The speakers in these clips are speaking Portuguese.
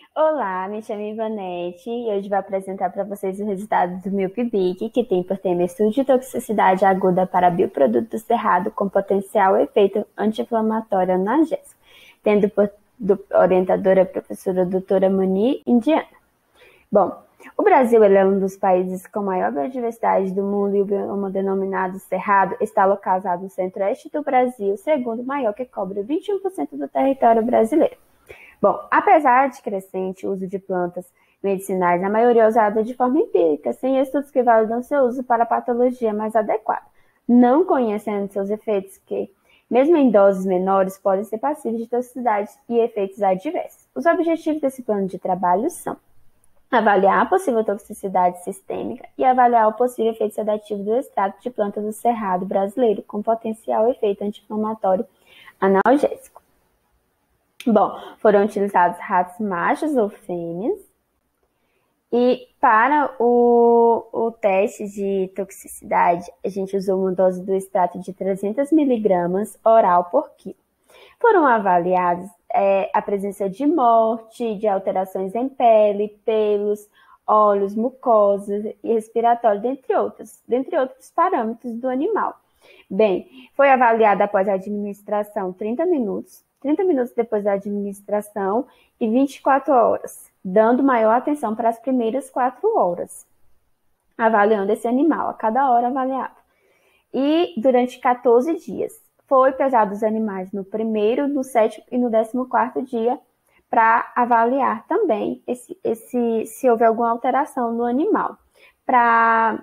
Olá, me chamo Ivanete e hoje vou apresentar para vocês o resultado do MILP-BIC, que tem por tema estudo de toxicidade aguda para bioproduto do cerrado com potencial efeito anti-inflamatório analgésico, tendo por orientadora a professora doutora Moni Indiana. Bom, o Brasil ele é um dos países com maior biodiversidade do mundo e o bioma denominado Cerrado está localizado no centro-oeste do Brasil, segundo maior, que cobre 21% do território brasileiro. Bom, apesar de crescente o uso de plantas medicinais, a maioria é usada de forma empírica, sem estudos que validam seu uso para a patologia mais adequada, não conhecendo seus efeitos que, mesmo em doses menores, podem ser passíveis de toxicidade e efeitos adversos. Os objetivos desse plano de trabalho são avaliar a possível toxicidade sistêmica e avaliar o possível efeito sedativo do extrato de plantas do cerrado brasileiro, com potencial efeito anti-inflamatório analgésico. Bom, foram utilizados ratos machos ou fêmeas, e para o teste de toxicidade, a gente usou uma dose do extrato de 300 mg oral por quilo. Foram avaliados a presença de morte, de alterações em pele, pelos, óleos, mucosas e respiratório, dentre outros parâmetros do animal. Bem, foi avaliada após a administração 30 minutos depois da administração e 24 horas, dando maior atenção para as primeiras 4 horas, avaliando esse animal a cada hora avaliado. E durante 14 dias, foi pesado os animais no primeiro, no 7º e no 14º dia, para avaliar também se houve alguma alteração no animal, para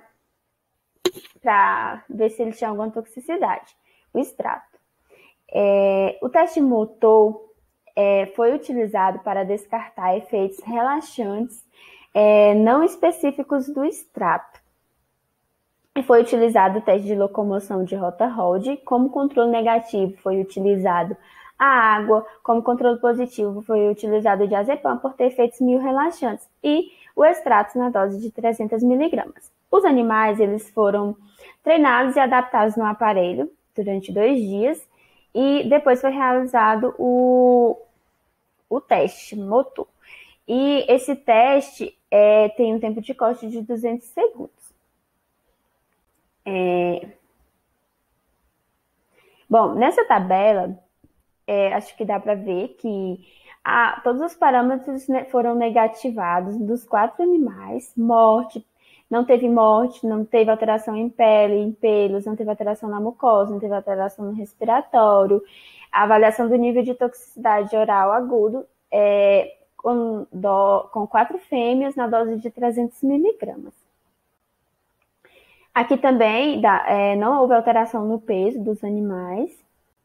ver se ele tinha alguma toxicidade, o extrato. O teste motor foi utilizado para descartar efeitos relaxantes não específicos do extrato. E foi utilizado o teste de locomoção de Rota-Rod. Como controle negativo, foi utilizado a água. Como controle positivo, foi utilizado o diazepam por ter efeitos relaxantes e o extrato na dose de 300 mg. Os animais eles foram treinados e adaptados no aparelho durante 2 dias e depois foi realizado o teste motor. E esse teste tem um tempo de corte de 200 segundos. Bom, nessa tabela, acho que dá para ver que todos os parâmetros foram negativados dos 4 animais. Não teve alteração em pele, em pelos, não teve alteração na mucosa, não teve alteração no respiratório. A avaliação do nível de toxicidade oral agudo com 4 fêmeas na dose de 300 mg. Aqui também não houve alteração no peso dos animais.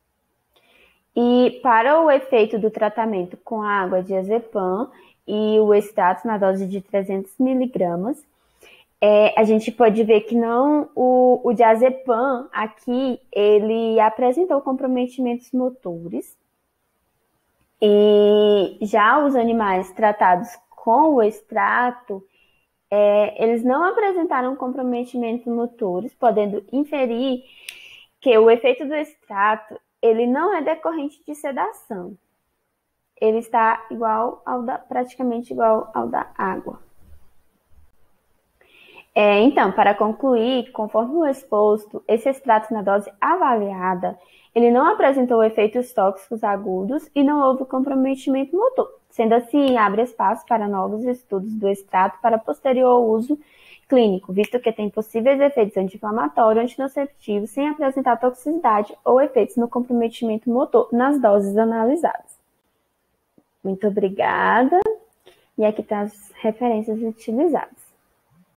E para o efeito do tratamento com água de diazepam e o extrato na dose de 300 mg, a gente pode ver que o diazepam aqui, ele apresentou comprometimentos motores. E já os animais tratados com o extrato, eles não apresentaram comprometimentos motores, podendo inferir que o efeito do extrato ele não é decorrente de sedação. Ele está praticamente igual ao da água. Então, para concluir, conforme o exposto, esse extrato na dose avaliada, ele não apresentou efeitos tóxicos agudos e não houve comprometimento motor. Sendo assim, abre espaço para novos estudos do extrato para posterior uso clínico, visto que tem possíveis efeitos anti-inflamatórios, antinociceptivos, sem apresentar toxicidade ou efeitos no comprometimento motor nas doses analisadas. Muito obrigada. E aqui estão as referências utilizadas.